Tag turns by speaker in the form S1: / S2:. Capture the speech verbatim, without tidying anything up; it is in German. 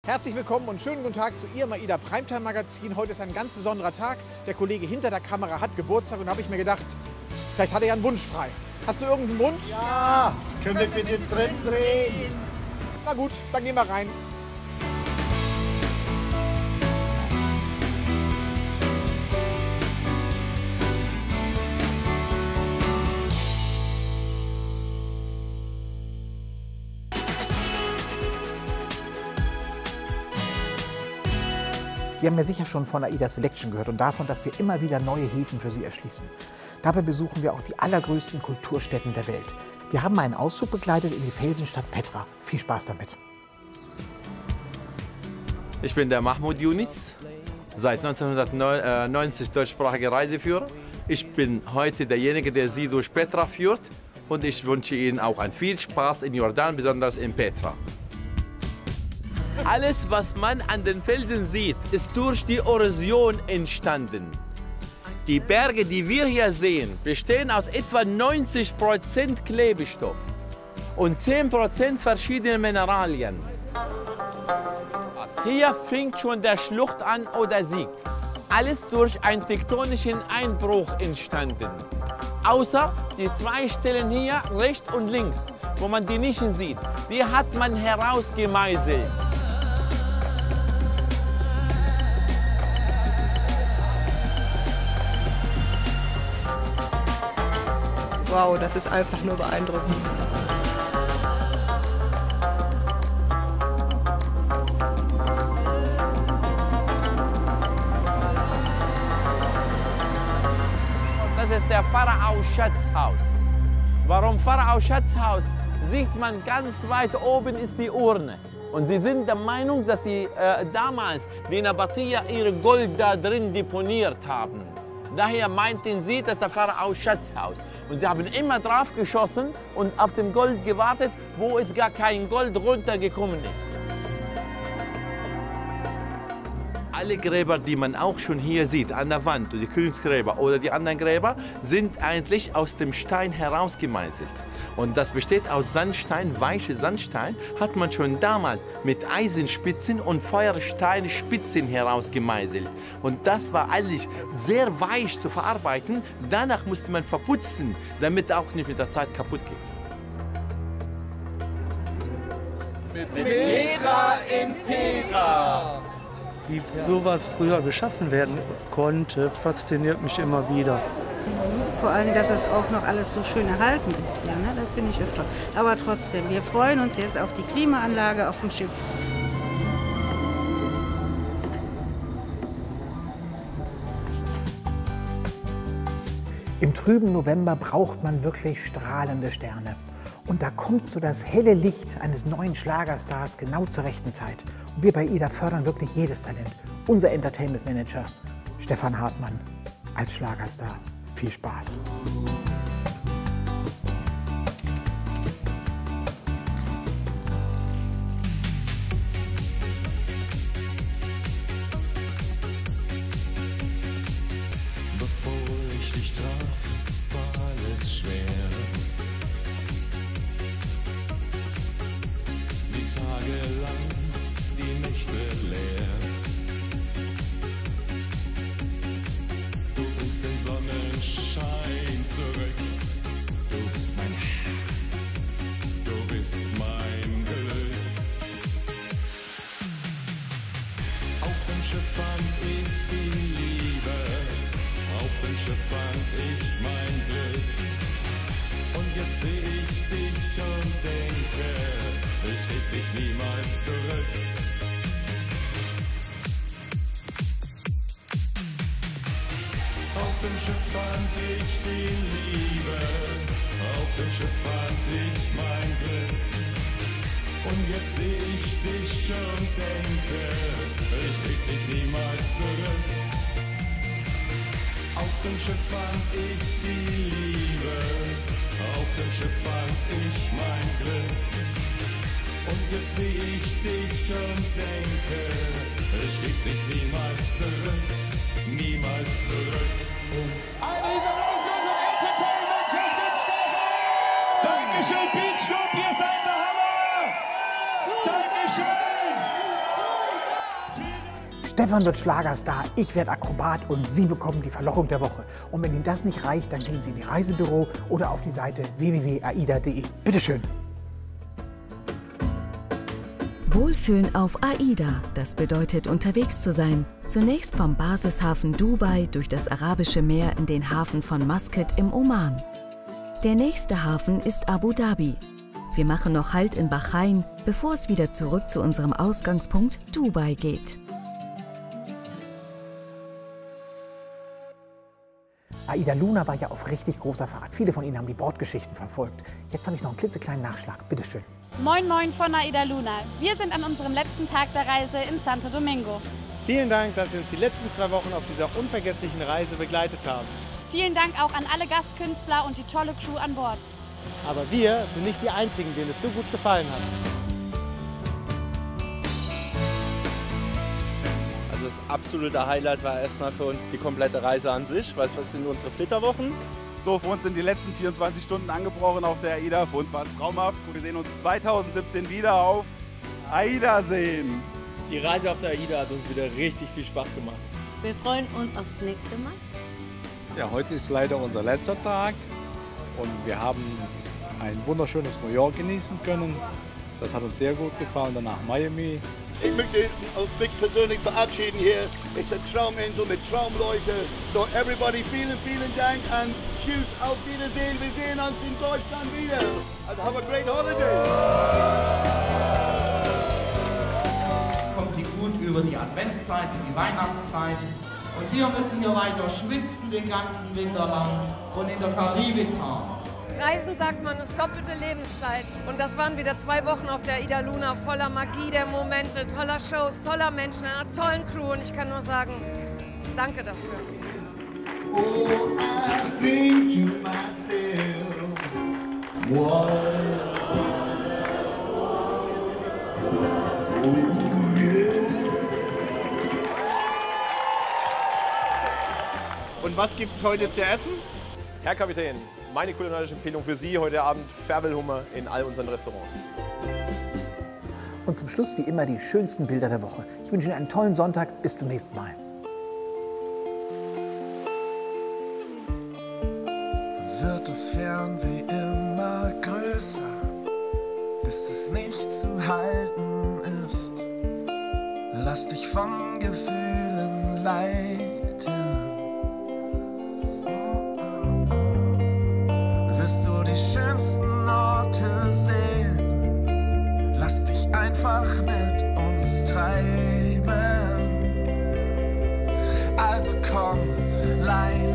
S1: Herzlich willkommen und schönen guten Tag zu Ihrem AIDA Primetime Magazin. Heute ist ein ganz besonderer Tag. Der Kollege hinter der Kamera hat Geburtstag und da habe ich mir gedacht, vielleicht hat er ja einen Wunsch frei. Hast du irgendeinen Wunsch?
S2: Ja, können wir bitte drin drehen?
S1: Na gut, dann gehen wir rein. Sie haben ja sicher schon von AIDA Selection gehört und davon, dass wir immer wieder neue Häfen für Sie erschließen. Dabei besuchen wir auch die allergrößten Kulturstätten der Welt. Wir haben einen Auszug begleitet in die Felsenstadt Petra. Viel Spaß damit.
S3: Ich bin der Mahmoud Yunus, seit neunzehnhundertneunzig deutschsprachiger Reiseführer. Ich bin heute derjenige, der Sie durch Petra führt und ich wünsche Ihnen auch ein viel Spaß in Jordan, besonders in Petra. Alles, was man an den Felsen sieht, ist durch die Erosion entstanden. Die Berge, die wir hier sehen, bestehen aus etwa neunzig Prozent Klebstoff und zehn Prozent verschiedene Mineralien. Hier fängt schon der Schlucht an oder Sieg. Alles durch einen tektonischen Einbruch entstanden. Außer die zwei Stellen hier, rechts und links, wo man die Nischen sieht, die hat man herausgemeißelt.
S4: Wow, das ist einfach nur beeindruckend.
S3: Das ist der Pharao-Schatzhaus. Warum Pharao-Schatzhaus? Sieht man ganz weit oben ist die Urne. Und sie sind der Meinung, dass die äh, damals die Nabatäer ihre Gold da drin deponiert haben. Daher meinten sie, dass der Pharao Schatzhaus. Und sie haben immer drauf geschossen und auf dem Gold gewartet, wo es gar kein Gold runtergekommen ist. Alle Gräber, die man auch schon hier sieht, an der Wand, die Königsgräber oder die anderen Gräber, sind eigentlich aus dem Stein herausgemeißelt. Und das besteht aus Sandstein, weiche Sandstein, hat man schon damals mit Eisenspitzen und Feuersteinspitzen herausgemeißelt. Und das war eigentlich sehr weich zu verarbeiten. Danach musste man verputzen, damit auch nicht mit der Zeit kaputt geht.
S2: Mit Petra in Petra!
S5: Wie sowas früher geschaffen werden konnte, fasziniert mich immer wieder.
S6: Vor allem, dass das auch noch alles so schön erhalten ist hier, ne? Das finde ich öfter. Aber trotzdem, wir freuen uns jetzt auf die Klimaanlage auf dem Schiff.
S1: Im trüben November braucht man wirklich strahlende Sterne. Und da kommt so das helle Licht eines neuen Schlagerstars genau zur rechten Zeit. Und wir bei AIDA fördern wirklich jedes Talent. Unser Entertainment Manager Stefan Hartmann als Schlagerstar. Viel Spaß!
S7: Bevor ich dich traf, war alles schwer. Die Tage lang, die Nächte leer. Du bringst den Sonnenschein zurück. Du bist mein Herz, du bist mein Glück. Auf dem Schiff fand ich die Liebe. Auf dem Schiff fand ich mein Glück. Und jetzt seh ich dich und denke, ich leg dich niemals zurück. Auf dem Schiff fand ich die Liebe. Auf dem Schiff fand ich mein Glück. Und jetzt seh ich dich und denke, ich leg dich niemals zurück. Auf dem Schiff fand ich die Liebe, auf dem Schiff fand ich mein Glück. Und jetzt seh ich dich und denke, ich leg dich niemals zurück, niemals zurück.
S2: Ein Riesenapplaus für Entertainment-Chef, den Stefan! Dankeschön, Beach Club, ihr seid der Hammer! Dankeschön!
S1: Stefan wird Schlagerstar, ich werde Akrobat und Sie bekommen die Verlockung der Woche. Und wenn Ihnen das nicht reicht, dann gehen Sie in die Reisebüro oder auf die Seite w w w punkt aida punkt de. Bitteschön.
S8: Wohlfühlen auf AIDA, das bedeutet unterwegs zu sein. Zunächst vom Basishafen Dubai durch das Arabische Meer in den Hafen von Muscat im Oman. Der nächste Hafen ist Abu Dhabi. Wir machen noch Halt in Bahrain, bevor es wieder zurück zu unserem Ausgangspunkt Dubai geht.
S1: Aida Luna war ja auf richtig großer Fahrt. Viele von Ihnen haben die Bordgeschichten verfolgt. Jetzt habe ich noch einen klitzekleinen Nachschlag. Bitteschön.
S9: Moin Moin von Aida Luna. Wir sind an unserem letzten Tag der Reise in Santo Domingo.
S10: Vielen Dank, dass Sie uns die letzten zwei Wochen auf dieser unvergesslichen Reise begleitet haben.
S9: Vielen Dank auch an alle Gastkünstler und die tolle Crew an Bord.
S10: Aber wir sind nicht die Einzigen, denen es so gut gefallen hat.
S11: Also das absolute Highlight war erstmal für uns die komplette Reise an sich. Weißt du, was sind unsere Flitterwochen?
S12: So, für uns sind die letzten vierundzwanzig Stunden angebrochen auf der AIDA. Für uns war es traumhaft. Wir sehen uns zweitausendsiebzehn wieder auf AIDA sehen.
S13: Die Reise auf der AIDA hat uns wieder richtig viel Spaß gemacht.
S14: Wir freuen uns aufs nächste Mal.
S15: Ja, heute ist leider unser letzter Tag und wir haben ein wunderschönes New York genießen können. Das hat uns sehr gut gefallen. Danach Miami.
S16: Ich möchte mich persönlich verabschieden hier. Es ist Trauminsel mit Traumleute. So everybody, vielen, vielen Dank und tschüss, auf Wiedersehen. Wir sehen uns in Deutschland wieder. Also have a great holiday.
S17: Kommt sie gut über die Adventszeit und die Weihnachtszeit. Und wir müssen hier weiter schwitzen den ganzen Winter lang und in der Karibik fahren.
S4: Reisen, sagt man, ist doppelte Lebenszeit. Und das waren wieder zwei Wochen auf der Aida Luna voller Magie der Momente, toller Shows, toller Menschen, einer tollen Crew. Und ich kann nur sagen, danke dafür.
S7: Oh, I think to myself, what? Oh, yeah.
S18: Und was gibt's heute zu essen?
S19: Herr Kapitän, meine kulinarische Empfehlung für Sie heute Abend: Färbelhummer in all unseren Restaurants.
S1: Und zum Schluss wie immer die schönsten Bilder der Woche. Ich wünsche Ihnen einen tollen Sonntag. Bis zum nächsten Mal.
S7: Wird das Fernweh immer größer, bis es nicht zu halten ist. Lass dich von Gefühlen leiten. Wirst du die schönsten Orte sehen, lass dich einfach mit uns treiben. Also komm, leih